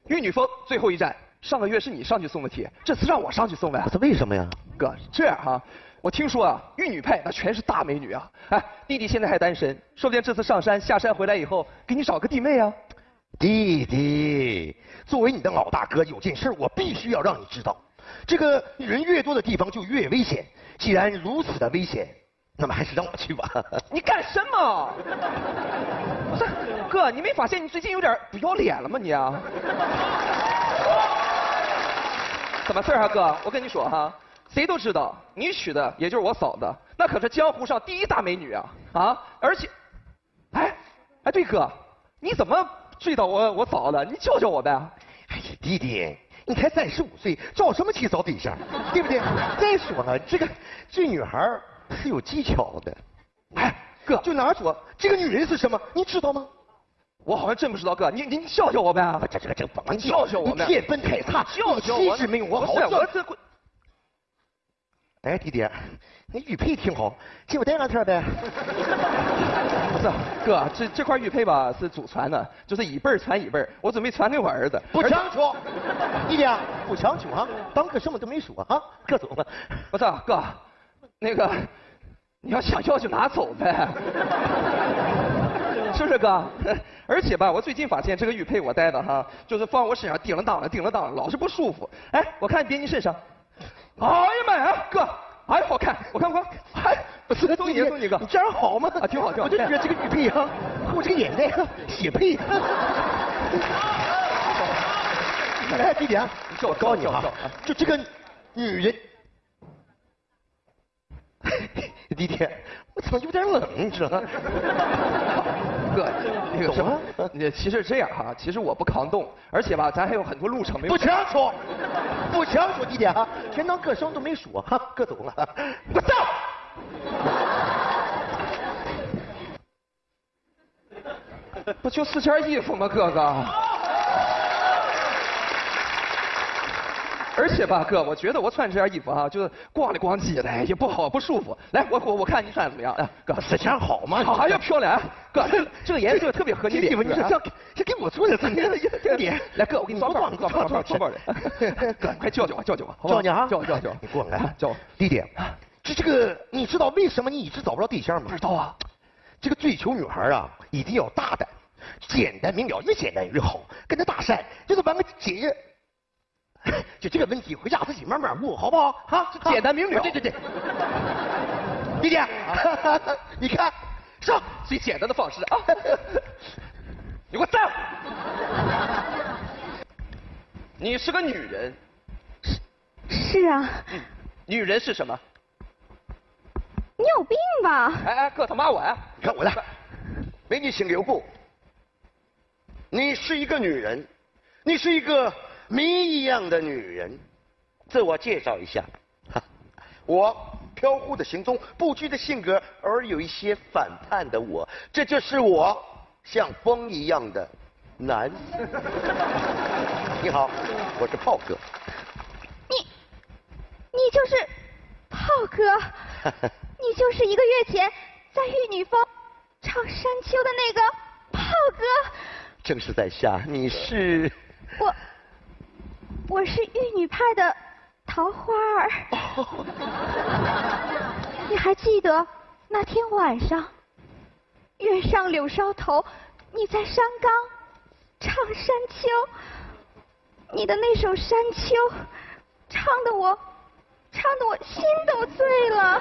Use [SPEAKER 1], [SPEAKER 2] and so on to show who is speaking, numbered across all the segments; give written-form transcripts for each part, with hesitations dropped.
[SPEAKER 1] 玉女峰最后一站，上个月是你上去送的题，这次让我上去送呗。
[SPEAKER 2] 这为什么呀？
[SPEAKER 1] 哥，这样哈，我听说啊，玉女派那全是大美女啊。哎，弟弟现在还单身，说不定这次上山下山回来以后，给你找个弟妹啊。
[SPEAKER 2] 弟弟，作为你的老大哥，有件事我必须要让你知道，这个人越多的地方就越危险。既然如此的危险，那么还是让我去吧。
[SPEAKER 1] 你干什么？不是，哥，你没发现你最近有点不要脸了吗你啊？怎么事啊，哥？我跟你说哈，谁都知道你娶的也就是我嫂子，那可是江湖上第一大美女啊啊！而且，哎，对哥，你怎么追到我嫂子？你教教我呗。
[SPEAKER 2] 哎呀，弟弟，你才35岁，找什么起找对象，对不对？再说了，这女孩是有技巧的。哎，哥，就拿说这个女人是什么，你知道吗？
[SPEAKER 1] 我好像真不知道，哥，你教教我呗。
[SPEAKER 2] 这不能
[SPEAKER 1] 教教我呗。
[SPEAKER 2] 你天分太差，
[SPEAKER 1] 教教我。
[SPEAKER 2] 气质没有我好。
[SPEAKER 1] 我这。
[SPEAKER 2] 哎，弟弟，那玉佩挺好，借我带两条呗。
[SPEAKER 1] 不是，哥，这块玉佩吧是祖传的，就是一辈儿传一辈儿，我准备传给我儿子。
[SPEAKER 2] 不强求，弟弟啊，不强求啊，当哥什么都没说啊，哥走吧。
[SPEAKER 1] 不是，哥，那个，你要想要就拿走呗。是不是哥？而且吧，我最近发现这个玉佩我戴的哈，就是放我身上叮了当的，老是不舒服。哎，我看别你身上，哎呀妈呀，哥，哎，好看，我看，哎，不是，送你哥，
[SPEAKER 2] 你这样好吗？
[SPEAKER 1] 啊，挺好。
[SPEAKER 2] 我就觉得这个玉佩啊，和我这个眼袋血配。哎，弟弟啊，我告诉你哈，就这个女人。弟弟，我怎么有点冷，你知道吗？
[SPEAKER 1] 哥，那个什么，其实这样哈，其实我不抗冻，而且吧，咱还有很多路程没有。
[SPEAKER 2] 不强说，弟弟啊，全当哥什么都没说哈，哥走了。我走。
[SPEAKER 1] 不就4件衣服吗，哥哥？而且吧，哥，我觉得我穿这件衣服啊，就是光里光叽的，也不好，不舒服。来，我看你穿的怎么样？哎，哥
[SPEAKER 2] ，4件好吗？
[SPEAKER 1] 好呀，漂亮。哥，这个颜色特别合你脸。
[SPEAKER 2] 你这给我做的怎么样？
[SPEAKER 1] 脸，来，哥，我给你装包里。哥，快叫我，
[SPEAKER 2] 叫你啊！
[SPEAKER 1] 叫我，
[SPEAKER 2] 你过来，
[SPEAKER 1] 叫我。
[SPEAKER 2] 弟弟，这个你知道为什么你一直找不着对象吗？
[SPEAKER 1] 不知道啊。
[SPEAKER 2] 这个追求女孩啊，一定要大胆，简单明了，越简单越好。跟她搭讪就是帮个解决。就这个问题，回家自己慢慢悟，好不好？哈，
[SPEAKER 1] 简单明了。
[SPEAKER 2] 对。弟弟，你看，上
[SPEAKER 1] 最简单的方式啊！你给我站！你是个女人。
[SPEAKER 3] 是啊。
[SPEAKER 1] 女人是什么？
[SPEAKER 3] 你有病吧？
[SPEAKER 1] 哎，哥，他骂我呀！
[SPEAKER 2] 你看我的，美女请留步。你是一个女人，你是一个谜一样的女人。自我介绍一下，我飘忽的行踪，不拘的性格，偶尔有一些反叛的我，这就是我，像风一样的男。你好，我是炮哥。
[SPEAKER 3] 你就是炮哥，你就是1个月前在玉女峰唱山丘的那个炮哥。
[SPEAKER 2] 正是在下，你是？
[SPEAKER 3] 我是玉女派的桃花儿。你还记得那天晚上，月上柳梢头，你在山岗唱山丘，你的那首山丘，唱得我心都醉了。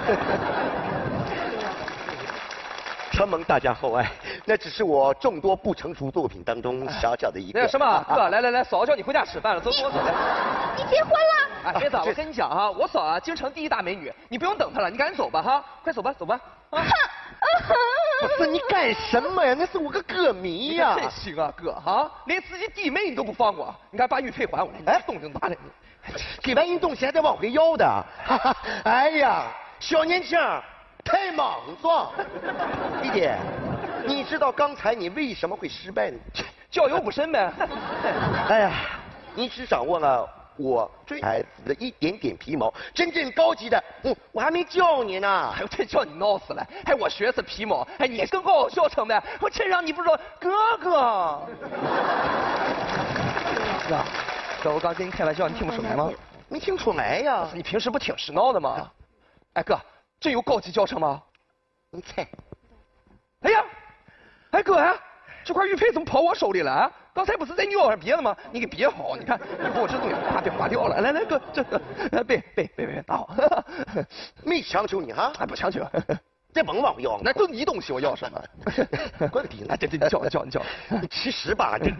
[SPEAKER 2] 承蒙大家厚爱，那只是我众多不成熟作品当中小小的一个。
[SPEAKER 1] 那个什么，哥，来，嫂叫你回家吃饭了，走。
[SPEAKER 3] 你结婚了？
[SPEAKER 1] 哎，别走，我跟你讲啊，我嫂啊，京城第一大美女，你不用等她了，你赶紧走吧哈，快走吧。啊！
[SPEAKER 2] 不是你干什么呀？那是我个歌迷呀！
[SPEAKER 1] 真行啊，哥哈，连自己弟妹你都不放过，你看把玉佩还我来，哎，动静大了你。
[SPEAKER 2] 给完人东西还得往回要的，哎呀，小年轻太莽撞。弟弟，你知道刚才你为什么会失败呢？
[SPEAKER 1] 教有不慎呗。
[SPEAKER 2] 哎呀，你只掌握了我追孩子的一点点皮毛，真正高级的，我还没教你呢。
[SPEAKER 1] 哎呦，真叫你闹死了！哎，我学是皮毛，哎，你更好笑成呗！我真让你不知道，哥哥。 哥，哥，我刚跟你开玩笑，你听不出来吗？
[SPEAKER 2] 没听出来呀？
[SPEAKER 1] 你平时不挺时髦的吗？哎哥，真有高级教程吗？
[SPEAKER 2] 你猜？
[SPEAKER 1] 哎呀，哎哥呀，这块玉佩怎么跑我手里了啊？刚才不是在你腰上别的吗？你给别好，你看你给我这东西别划掉了。来来哥，这别拿好。
[SPEAKER 2] 没强求你哈？
[SPEAKER 1] 哎，不强求。
[SPEAKER 2] 再甭往我要，
[SPEAKER 1] 那都你东西，我要什么？
[SPEAKER 2] 怪个逼呢！
[SPEAKER 1] 哎，对，你叫。
[SPEAKER 2] 你其实吧，这。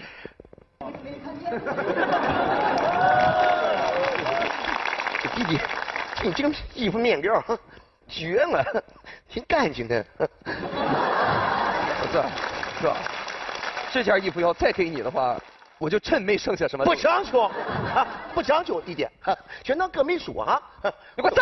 [SPEAKER 2] 弟弟，你这个衣服面料绝了，挺干净的。
[SPEAKER 1] 哥，这件衣服要再给你的话，我就真没剩下什么。
[SPEAKER 2] 不强求啊，不强求，弟弟，全当哥没说啊。
[SPEAKER 1] 你给我走！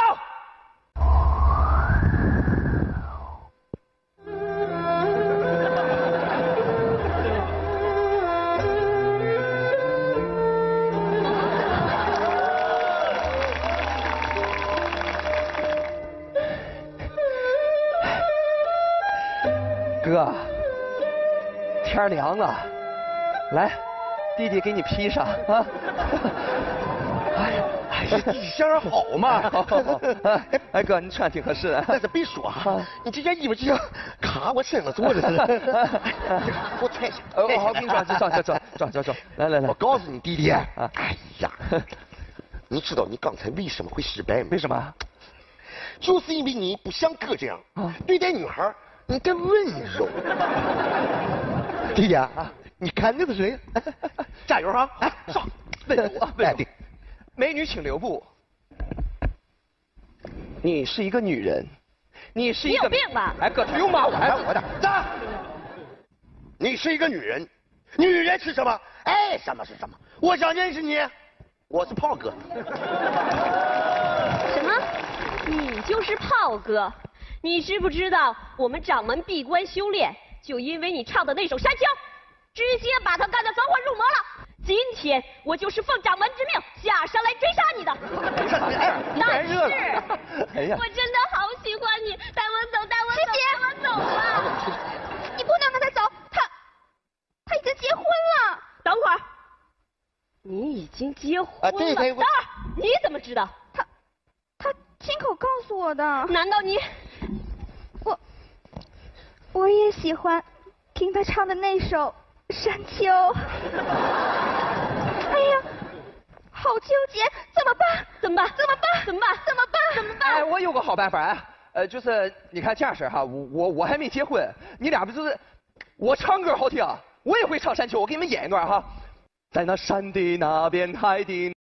[SPEAKER 1] 哥，天凉了，来，弟弟给你披上啊！
[SPEAKER 2] 哎呀，弟相声好嘛？
[SPEAKER 1] 好。哎哥，你穿挺合适的。
[SPEAKER 2] 但是别说啊，你这件衣服就像卡我身上坐着似的。给我穿下。
[SPEAKER 1] 好，给你装。来。
[SPEAKER 2] 我告诉你，弟弟，哎呀，你知道你刚才为什么会失败吗？
[SPEAKER 1] 为什么？
[SPEAKER 2] 就是因为你不像哥这样对待女孩。你的温柔，弟弟啊，你看那是谁？加油啊！哎，上，
[SPEAKER 1] 温柔啊，温柔。美女请留步。你是一个女人，你是一个。
[SPEAKER 3] 你有病吧？
[SPEAKER 1] 哎哥，他又骂我，
[SPEAKER 2] 哎我的，站！你是一个女人，女人是什么？爱什么是什么？我想认识你，我是炮哥。
[SPEAKER 4] 什么？你就是炮哥？你知不知道我们掌门闭关修炼，就因为你唱的那首《山丘》，直接把他干得走火入魔了。今天我就是奉掌门之命下山来追杀你的。
[SPEAKER 1] 但是，哎呀，
[SPEAKER 4] 我真的好喜欢你，带我走，带我走吧。
[SPEAKER 3] 你不能跟他走，他已经结婚了。
[SPEAKER 4] 等会儿，你已经结婚了？
[SPEAKER 2] 对。
[SPEAKER 4] 等会儿，你怎么知道？
[SPEAKER 3] 他亲口告诉我的。
[SPEAKER 4] 难道你？
[SPEAKER 3] 我也喜欢听他唱的那首《山丘》。哎呀，好纠结，怎么办？
[SPEAKER 1] 哎，我有个好办法啊，就是你看这样式哈，我还没结婚，你俩不就是我唱歌好听，我也会唱《山丘》，我给你们演一段哈。在那山的那边，海的